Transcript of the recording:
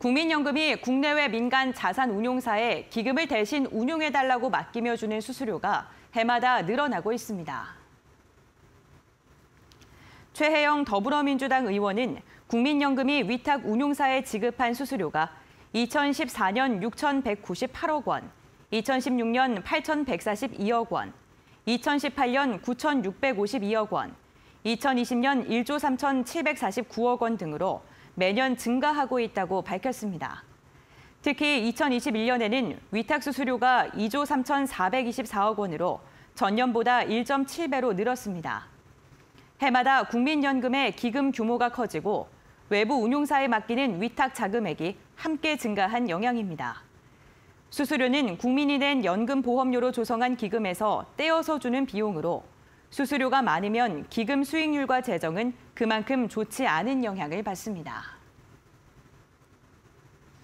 국민연금이 국내외 민간 자산운용사에 기금을 대신 운용해달라고 맡기며 주는 수수료가 해마다 늘어나고 있습니다. 최혜영 더불어민주당 의원은 국민연금이 위탁 운용사에 지급한 수수료가 2014년 6,198억 원, 2016년 8,142억 원, 2018년 9,652억 원, 2020년 1조 3,749억 원 등으로 매년 증가하고 있다고 밝혔습니다. 특히 2021년에는 위탁 수수료가 2조 3,424억 원으로 전년보다 1.7배로 늘었습니다. 해마다 국민연금의 기금 규모가 커지고 외부 운용사에 맡기는 위탁 자금액이 함께 증가한 영향입니다. 수수료는 국민이 낸 연금보험료로 조성한 기금에서 떼어서 주는 비용으로 수수료가 많으면 기금 수익률과 재정은 그만큼 좋지 않은 영향을 받습니다.